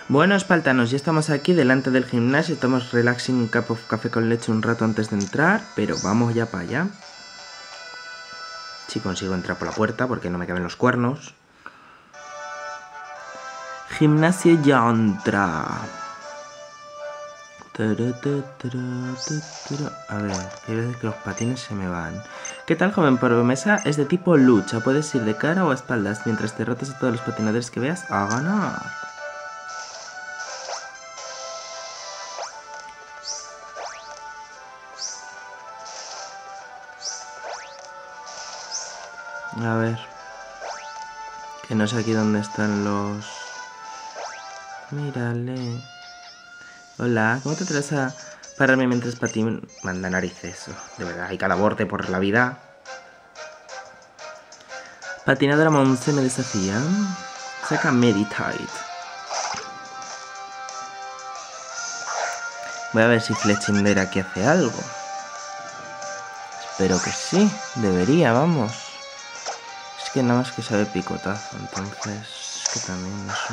Bueno, espartanos, ya estamos aquí delante del gimnasio. Estamos relaxing un cup of café con leche un rato antes de entrar, pero vamos ya para allá. Si consigo entrar por la puerta, porque no me caben los cuernos. Gimnasio ya entra. A ver, hay veces que los patines se me van. ¿Qué tal, joven promesa? Es de tipo lucha. Puedes ir de cara o a espaldas. Mientras derrotes a todos los patinadores que veas, a ganar. A ver. Que no sé aquí dónde están los... Mírale. Hola, ¿cómo te atreves a pararme mientras patino? Manda narices. De verdad, hay cada borde por la vida. Patinadora Monse me desafía. Saca Meditate. Voy a ver si Fletchinder aquí hace algo. Espero que sí. Debería, vamos. Es que nada más que sabe picotazo. Entonces, es que también eso...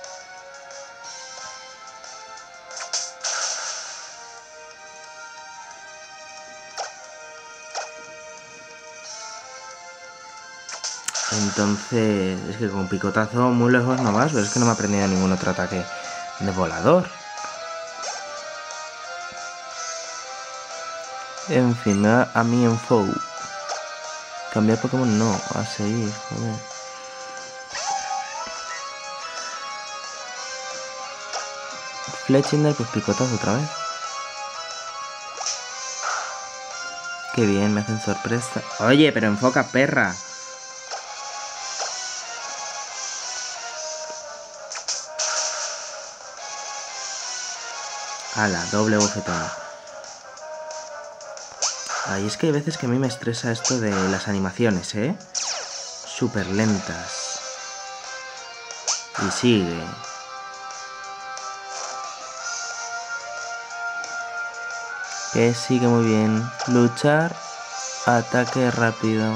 Entonces, es que con picotazo muy lejos no vas, pero es que no me ha aprendido ningún otro ataque de volador. En fin, me da a mí en Foe. Cambiar Pokémon no, a seguir, joder. Fletchinder, pues picotazo otra vez. Qué bien, me hacen sorpresa. Oye, pero enfoca, perra. Ala, doble bofetón. Ay, es que hay veces que a mí me estresa esto de las animaciones, ¿eh? Súper lentas. Y sigue. Que sigue muy bien. Luchar. Ataque rápido.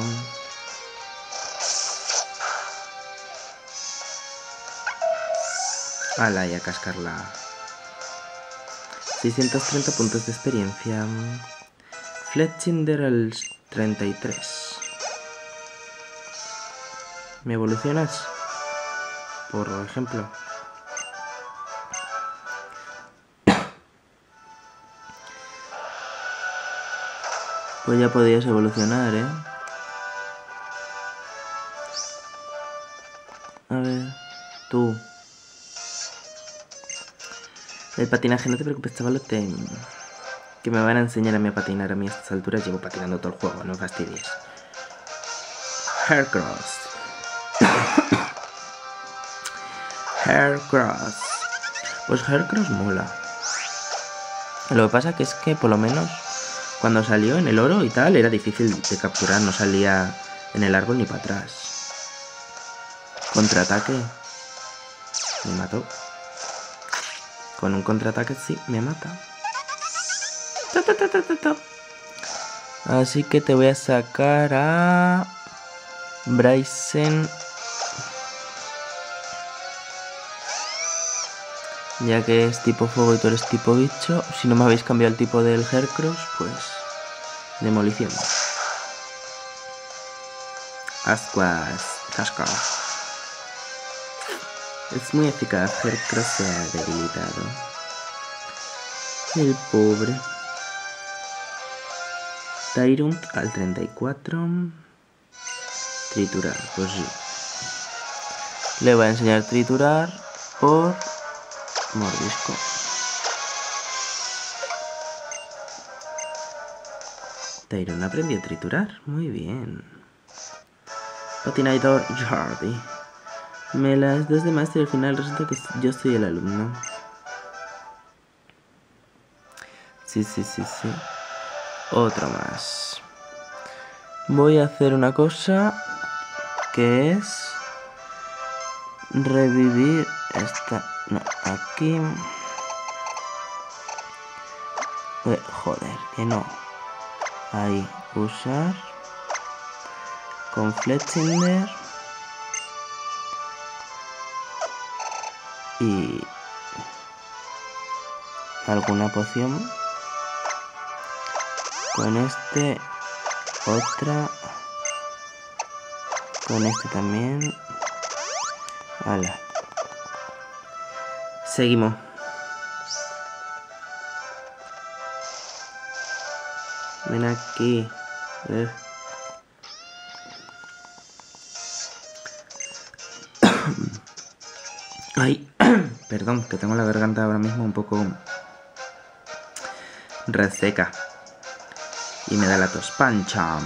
Ala, y a cascarla. 630 puntos de experiencia. Fletchinder al 33. ¿Me evolucionas? Por ejemplo. Pues ya podías evolucionar, ¿eh? A ver, tú. El patinaje, no te preocupes, chavalote. Que me van a enseñar a mí a patinar. A mí a estas alturas llevo patinando todo el juego, no fastidies. Heracross. Heracross. Pues Heracross mola. Lo que pasa que es que por lo menos cuando salió en el oro y tal era difícil de capturar, no salía en el árbol ni para atrás. Contraataque. Me mató. Con un contraataque sí, me mata. Así que te voy a sacar a Bryson. Ya que es tipo fuego y tú eres tipo bicho. Si no me habéis cambiado el tipo del Heracross, pues demolición. Ascuas. Casca. Es muy eficaz. Heracross se ha debilitado. El pobre. Tyrunt al 34. Triturar, pues sí. Le voy a enseñar a triturar por mordisco. Tyrunt aprendió a triturar. Muy bien. Patinador Jardy. Me las das de máster y al final resulta que yo soy el alumno. Sí. Otro más. Voy a hacer una cosa que es revivir esta. No, aquí. Joder, que no. Ahí, usar. Con Fletchinder. Y alguna poción. Con este, otra. Con este también. Hala. Seguimos. Ven aquí. Ay, perdón, que tengo la garganta ahora mismo un poco reseca. Y me da la tos. Pancham.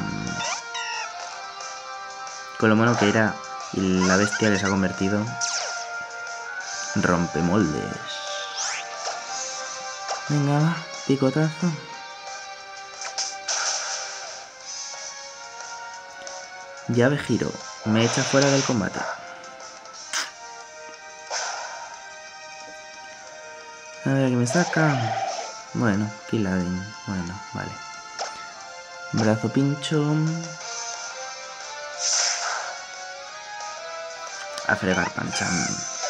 Con lo bueno que era y la bestia que se ha convertido. Rompemoldes. Venga, va, picotazo. Llave giro. Me echa fuera del combate. A ver, ¿qué me saca? Bueno, Kiladin. Bueno, vale. Brazo pincho. A fregar, Pancham.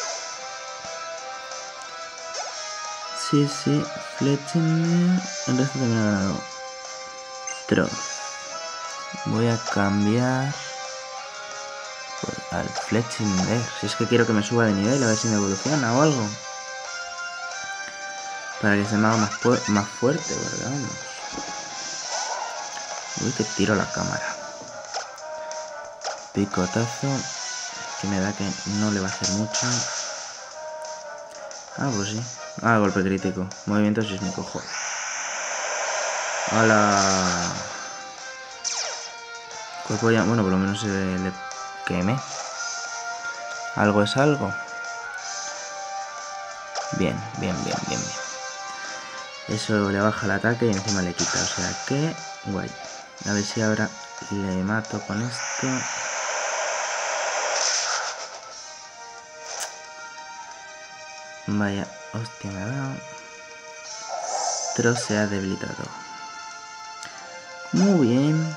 Sí, Fletchinder. El resto también ha ganado. Troz. Voy a cambiar al Fletchinder. Si es que quiero que me suba de nivel, a ver si me evoluciona o algo. Para que se me haga más fuerte, ¿verdad? Uy, que tiro la cámara. Picotazo. Que me da que no le va a hacer mucho. Ah, pues sí. Ah, golpe crítico. Movimiento sísmico, joder. ¡Hala! Cuerpo ya... Bueno, por lo menos se le quemé. Algo es algo. Bien. Eso le baja el ataque y encima le quita. O sea que... guay. A ver si ahora le mato con esto. Vaya, hostia me ha dado. Troz se ha debilitado. Muy bien.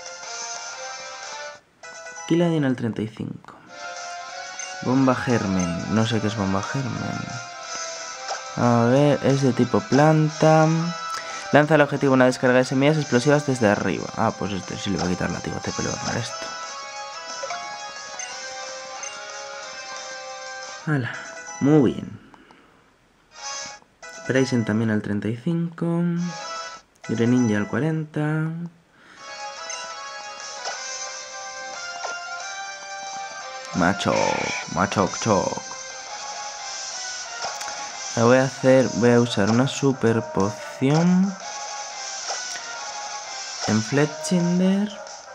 Kiladin al 35. Bomba germen. No sé qué es bomba germen. A ver, es de tipo planta. Lanza al objetivo una descarga de semillas explosivas desde arriba. Ah, pues este sí le va a quitar látigo TP, le va a ganar esto. Hala, muy bien. Brazen también al 35. Greninja al 40. Machoc. Voy a usar una super poción en Fletchinder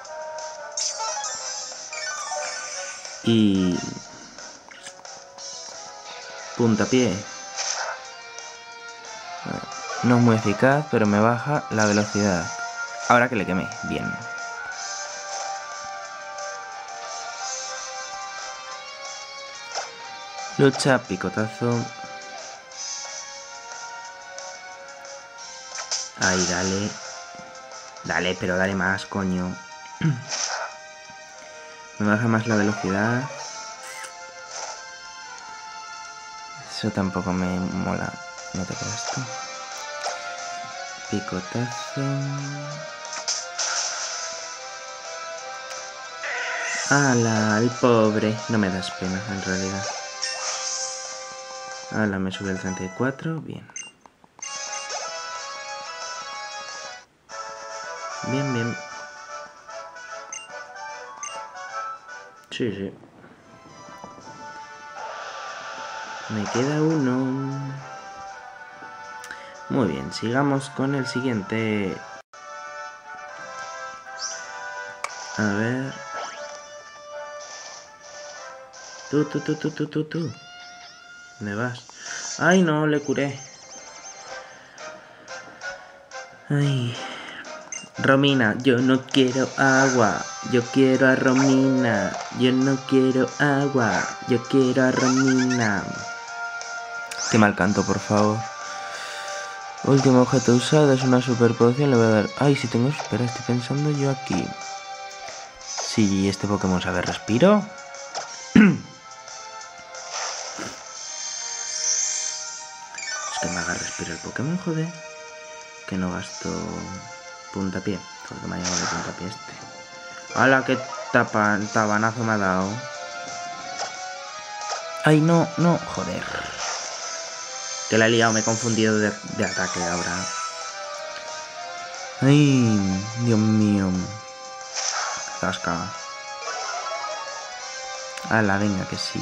y puntapié. No es muy eficaz, pero me baja la velocidad. Ahora que le quemé, bien. Lucha, picotazo. Ahí, dale. Dale, pero dale más, coño. Me baja más la velocidad. Eso tampoco me mola. No te creas tú. Picotazo. ¡Hala! El pobre. No me das pena, en realidad. ¡Hala! Me sube el 34. Bien. Bien. Sí. Me queda uno. Muy bien, sigamos con el siguiente. A ver. Tú. ¿Dónde vas? ¡Ay, no! Le curé. ¡Ay! Romina, yo no quiero agua. Yo quiero a Romina. Yo no quiero agua. Yo quiero a Romina. Qué mal canto, por favor. Último objeto usado, es una super poción, le voy a dar... Ay, si tengo... Espera, estoy pensando yo aquí. Si este Pokémon sabe respiro. Es que me haga respiro. Pero el Pokémon, joder, que no gasto puntapié. Porque me ha llegado el puntapié este. ¡Hala, qué tabanazo me ha dado! ¡Ay, no, no! Joder. Que la he liado, me he confundido de ataque ahora. ¡Ay, Dios mío! Zasca. ¡Hala, venga, que sí!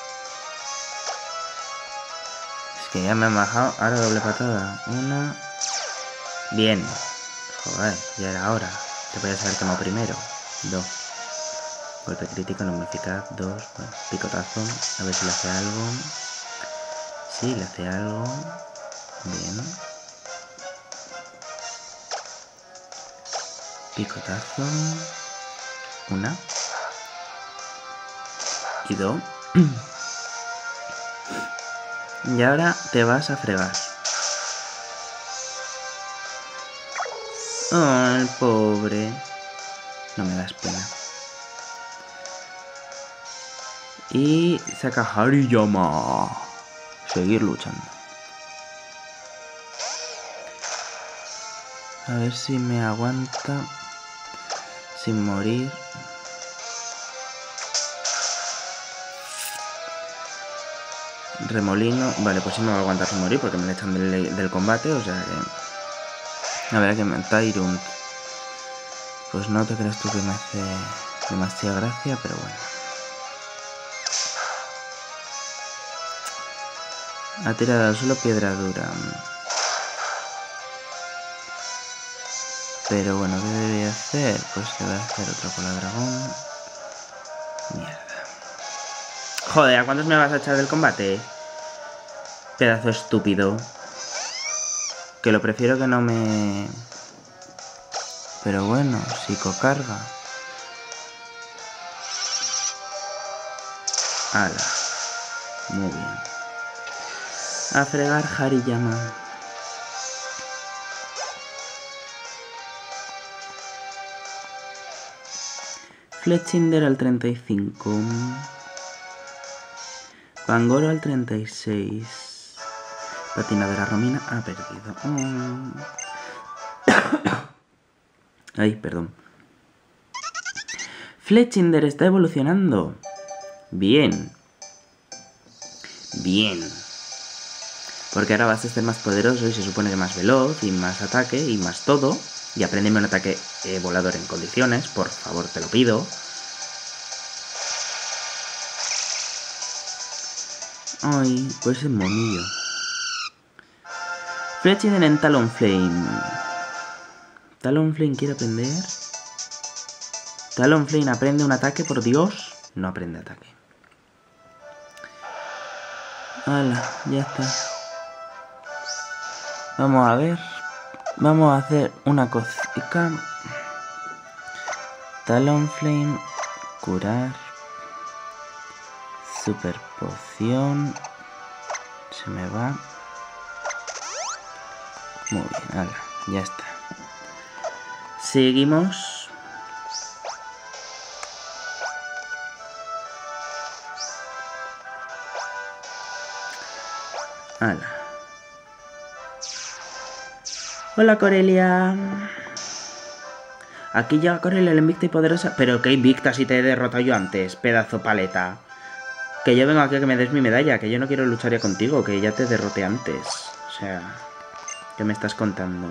Es que ya me han bajado. Ahora doble patada. Una. Bien. Joder, ya era hora. Te podías haber quemado primero. 2. Golpe crítico, no muy eficaz. 2. Bueno, picotazo. A ver si le hace algo. Sí, le hace algo. Bien. Picotazo. 1. Y 2. Y ahora te vas a fregar. Oh, el pobre. No me das pena. Y saca Hariyama. Seguir luchando. A ver si me aguanta sin morir. Remolino. Vale, pues sí me va a aguantar sin morir porque me le echan del combate, o sea que... A ver, que me... Tyrant. Pues no te creas tú que me hace demasiada gracia, pero bueno. Ha tirado al suelo piedra dura. Pero bueno, ¿qué debería hacer? Pues le voy a hacer otra cola dragón. Mierda. Joder, ¿a cuántos me vas a echar del combate? Pedazo estúpido. Que lo prefiero que no me... Pero bueno, psicocarga. Ala. Muy bien. A fregar Hariyama. Fletchinder al 35. Pangoro al 36. Patinadora Romina ha perdido. Ay, perdón. Fletchinder está evolucionando. Bien. Bien. Porque ahora vas a ser más poderoso y se supone que más veloz y más ataque y más todo. Y apréndeme un ataque volador en condiciones, por favor, te lo pido. Ay, pues es monillo. Fletchinder en Talonflame. ¿Talonflame quiere aprender? Talonflame aprende un ataque, por Dios. No aprende ataque. Hala, ya está. Vamos a ver. Vamos a hacer una cosita. Talonflame. Curar. Super poción. Se me va. Muy bien, hala, ya está. Seguimos. Hala. Hola, Corelia. Aquí llega Corelia, la invicta y poderosa. Pero que invicta si te he derrotado yo antes, pedazo paleta. Que yo vengo aquí a que me des mi medalla, que yo no quiero luchar ya contigo, que ya te derroté antes. O sea, ¿qué me estás contando?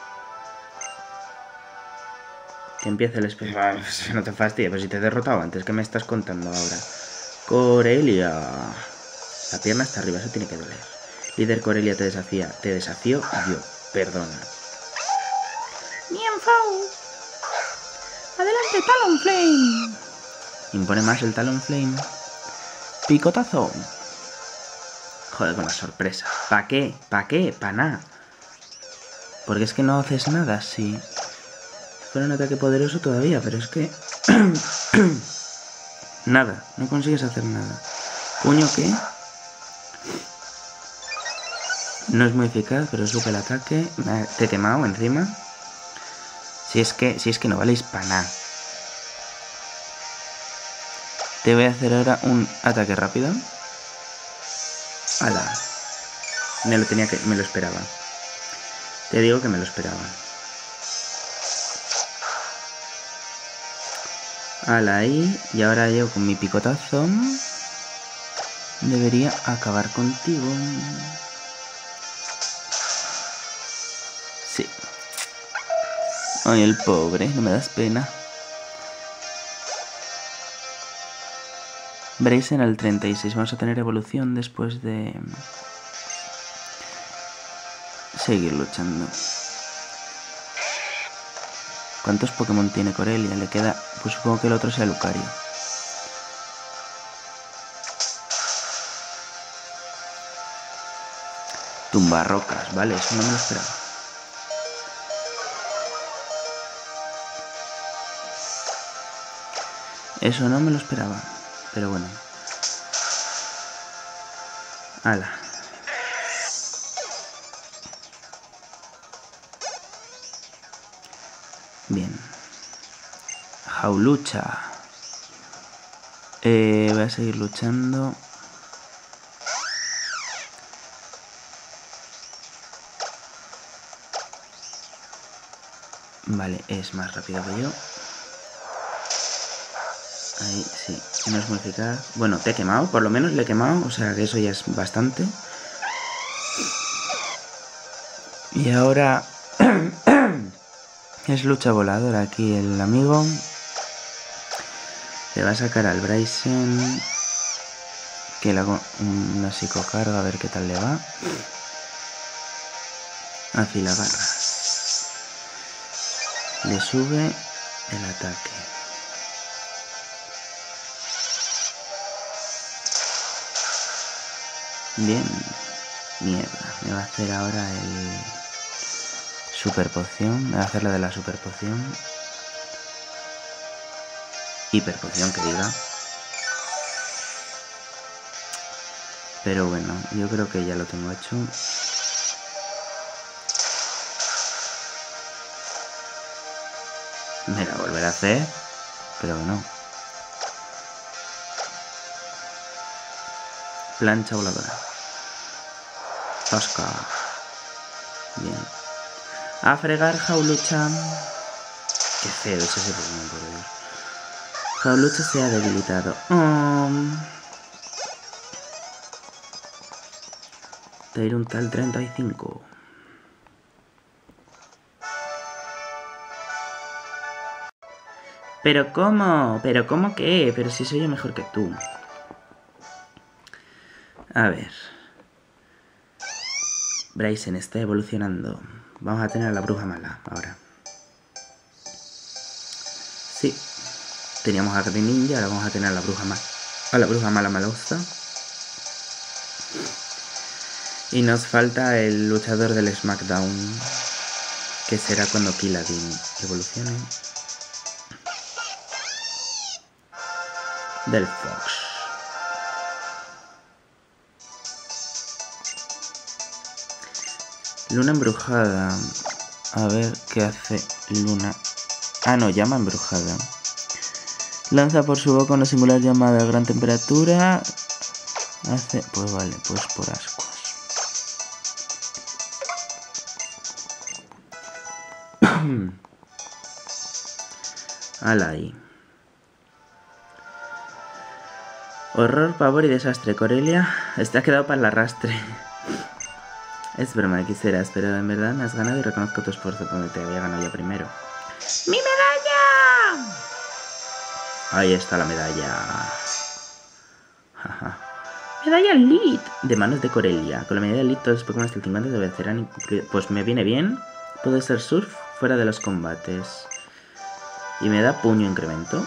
Que empiece el especial. No te fastidies, pues si te he derrotado antes, ¿qué me estás contando ahora? Corelia. La pierna está arriba, eso tiene que doler. Líder Corelia te desafía. Te desafío yo. Perdona. ¡Mienfau! ¡Adelante, Talonflame! Impone más el Talonflame. ¡Picotazo! Joder, con la sorpresa. ¿Pa qué? ¿Pa qué? ¿Pa nada? Porque es que no haces nada, sí. Fuera un ataque poderoso todavía, pero es que... nada, no consigues hacer nada. ¿Puño qué? No es muy eficaz, pero sube el ataque. Te he quemado encima. Si es que no valéis para nada. Te voy a hacer ahora un ataque rápido. ¡Hala! Me lo esperaba. Te digo que me lo esperaba. Ala ahí. Y ahora yo con mi picotazo debería acabar contigo. Sí. Ay, el pobre, no me das pena. Braixen al 36. Vamos a tener evolución después de seguir luchando. ¿Cuántos Pokémon tiene Corelia? Le queda... Pues supongo que el otro sea Lucario. Tumbarrocas, vale, eso no me lo esperaba. Eso no me lo esperaba. Pero bueno. Ala. Bien. Jaulucha. Voy a seguir luchando. Vale, es más rápido que yo. Ahí, sí, no es muy eficaz. Bueno, te he quemado, por lo menos le he quemado. O sea que eso ya es bastante. Y ahora... es lucha voladora aquí el amigo. Le va a sacar al Braixen. Que le hago una psicocarga a ver qué tal le va. Afilagarras. Le sube el ataque. Bien. Mierda. Me va a hacer ahora el... Super poción. Me va a hacer la de la super poción. Hiper poción que diga. Pero bueno, yo creo que ya lo tengo hecho. Me la volveré a hacer. Pero no. Plancha voladora. Tosca. Bien. A fregar, Jaulucha. Qué feo es ese Pokémon, por Dios. Jaulucha se ha debilitado. Teiruntal 35. ¿Pero cómo? ¿Pero cómo qué? Pero si soy yo mejor que tú. A ver. Braixen está evolucionando. Vamos a tener a la bruja mala ahora. Sí. Teníamos a Greninja, ahora vamos a tener a la bruja mala. A la bruja mala malosa. Y nos falta el luchador del SmackDown. Que será cuando Kiladin evolucione. Del Fox. Luna embrujada. A ver qué hace Luna. Ah, no, llama embrujada. Lanza por su boca una singular llamada a gran temperatura. Hace... Pues vale, pues por ascuas. Ala ahí. Horror, pavor y desastre. Corelia, te ha quedado para el arrastre. Es broma, quisieras, pero en verdad me has ganado y reconozco tu esfuerzo porque te había ganado yo primero. ¡Mi medalla! Ahí está la medalla. Jaja. Medalla Elite de manos de Corelia. Con la medalla Elite todos los Pokémon hasta el 50 te vencerán incluidos. Pues me viene bien. Puedo ser surf fuera de los combates. Y me da puño incremento.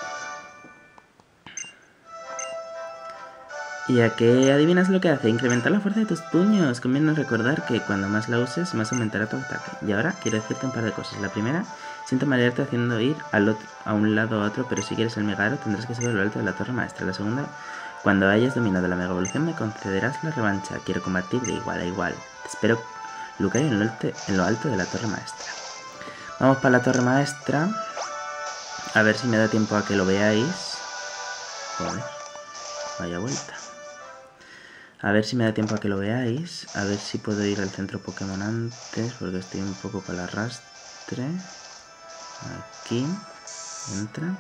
¿Y a qué adivinas lo que hace? Incrementar la fuerza de tus puños. Conviene recordar que cuando más la uses, más aumentará tu ataque. Y ahora quiero decirte un par de cosas. La primera, siento marearte haciendo ir a un lado a otro, pero si quieres el Mega Aro tendrás que subir a lo alto de la Torre Maestra. La segunda, cuando hayas dominado la Mega Evolución me concederás la revancha. Quiero combatir de igual a igual. Te espero, Lucario, en lo alto de la Torre Maestra. Vamos para la Torre Maestra. A ver si me da tiempo a que lo veáis. Joder, vaya vuelta. A ver si me da tiempo a que lo veáis. A ver si puedo ir al centro Pokémon antes, porque estoy un poco para el arrastre. Aquí. Entra.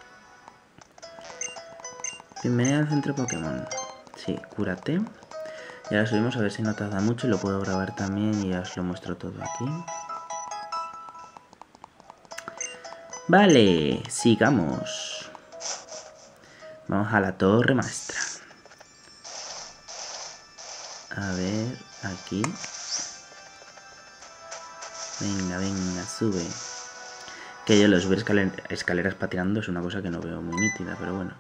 Bienvenido al centro Pokémon. Sí, cúrate. Y ahora subimos a ver si no tarda mucho y lo puedo grabar también y ya os lo muestro todo aquí. Vale, sigamos. Vamos a la torre maestra. A ver, aquí. Venga, venga, sube. Que yo lo subir escaleras pateando es una cosa que no veo muy nítida, pero bueno.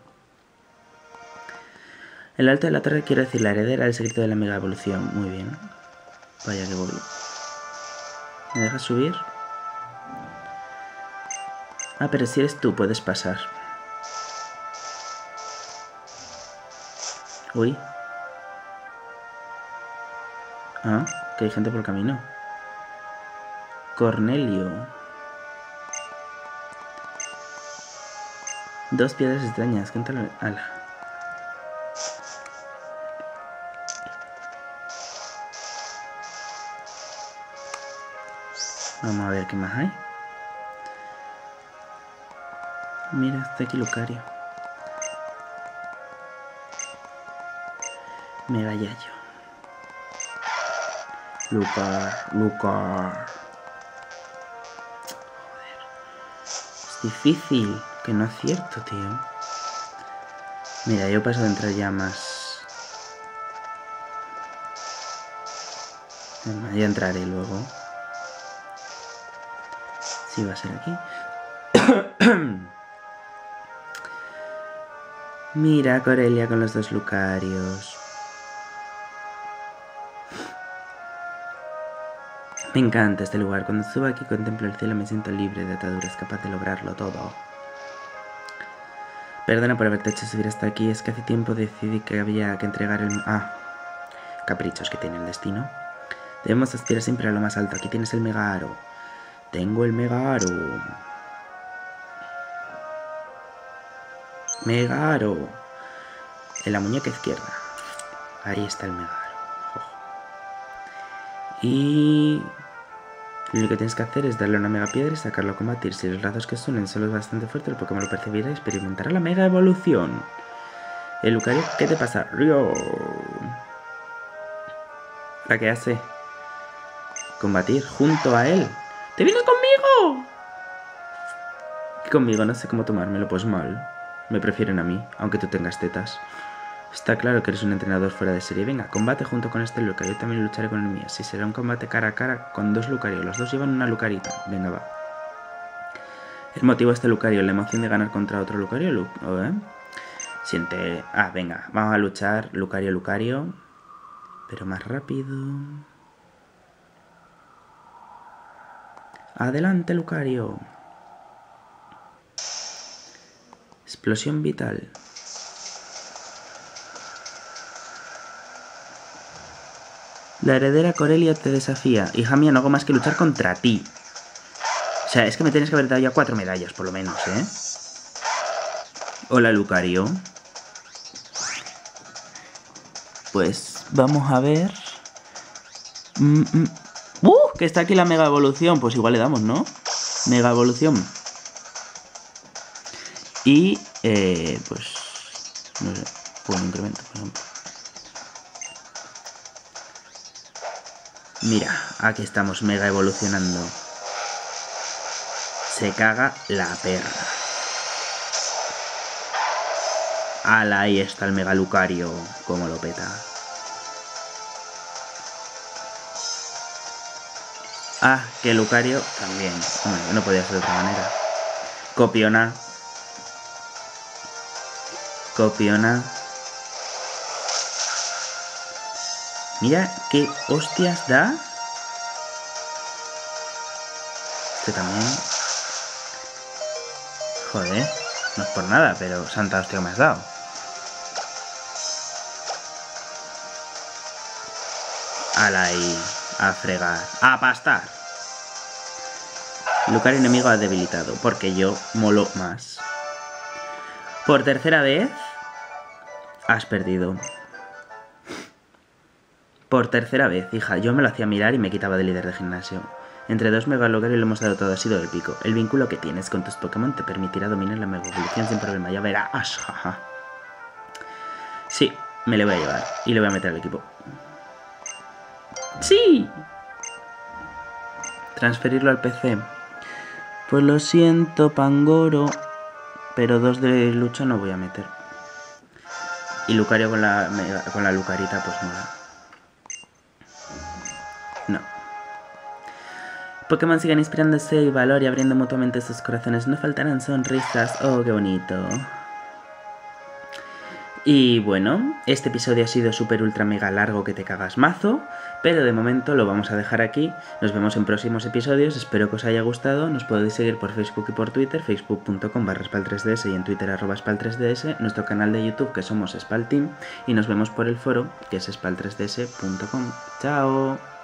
El alto de la torre quiere decir la heredera del secreto de la mega evolución. Muy bien. Vaya que voy. ¿Me dejas subir? Ah, pero si eres tú, puedes pasar. Uy. Ah, que hay gente por el camino. Cornelio. 2 piedras extrañas. ¿Qué tal? Ala. Vamos a ver qué más hay. Mira, está aquí Lucario. Mega Yayo. Lucar. Joder. Es difícil. Que no acierto, tío. Mira, yo paso de entrar ya más. Ya entraré luego. Sí, va a ser aquí. Mira, Corelia con los 2 Lucarios. Me encanta este lugar. Cuando subo aquí y contemplo el cielo me siento libre de ataduras, capaz de lograrlo todo. Perdona por haberte hecho subir hasta aquí. Es que hace tiempo decidí que había que entregar el... caprichos que tiene el destino. Debemos aspirar siempre a lo más alto. Aquí tienes el Mega Aro. Tengo el Mega Aro. Mega Aro. En la muñeca izquierda. Ahí está el Mega Aro. Ojo. Y... lo que tienes que hacer es darle una mega piedra y sacarlo a combatir. Si los lazos que suenen son los bastante fuertes, el Pokémon lo percibirá y experimentará la mega evolución. El Lucario, ¿qué te pasa? Río. ¿La que hace? Combatir junto a él. ¡Te vienes conmigo! ¿Qué conmigo? No sé cómo tomármelo, pues mal. Me prefieren a mí, aunque tú tengas tetas. Está claro que eres un entrenador fuera de serie. Venga, combate junto con este Lucario. Yo también lucharé con el mío. Si será un combate cara a cara con 2 Lucarios. Los 2 llevan una Lucarita. Venga, va. El motivo de este Lucario, la emoción de ganar contra otro Lucario. Siente... venga. Vamos a luchar. Lucario. Pero más rápido. Adelante, Lucario. Explosión vital. La heredera Corelia te desafía. Hija mía, no hago más que luchar contra ti. O sea, es que me tienes que haber dado ya 4 medallas, por lo menos, ¿eh? Hola, Lucario. Pues vamos a ver... que está aquí la mega evolución. Pues igual le damos, ¿no? Mega evolución. Y, pues... no sé, un incremento, por ejemplo. Mira, aquí estamos mega evolucionando. Se caga la perra. ¡Hala! Ahí está el Mega Lucario. Como lo peta. Que Lucario también. Bueno, no podía ser de otra manera. Copiona. Mira qué hostias da. Este también. Joder, no es por nada, pero santa hostia me has dado. Ala ahí, a fregar, a pastar. Lucario enemigo ha debilitado, porque yo molo más. Por tercera vez, has perdido. Por tercera vez, hija, yo me lo hacía mirar y me quitaba de líder de gimnasio. Entre 2 Mega Lucario lo hemos dado todo, ha sido épico. El vínculo que tienes con tus Pokémon te permitirá dominar la Mega Evolución sin problema, ya verás, jaja. Sí, me le voy a llevar y le voy a meter al equipo. ¡Sí! Transferirlo al PC. Pues lo siento, Pangoro, pero 2 de lucha no voy a meter. Y Lucario con la Lucarita pues mola. No. Pokémon sigan inspirándose y valor y abriendo mutuamente sus corazones. No faltarán sonrisas. Oh, qué bonito. Y bueno, este episodio ha sido súper ultra mega largo que te cagas mazo, pero de momento lo vamos a dejar aquí. Nos vemos en próximos episodios, espero que os haya gustado. Nos podéis seguir por Facebook y por Twitter, facebook.com/spal3ds y en Twitter @spal3ds, nuestro canal de YouTube que somos Spalteam y nos vemos por el foro que es spal3ds.com. ¡Chao!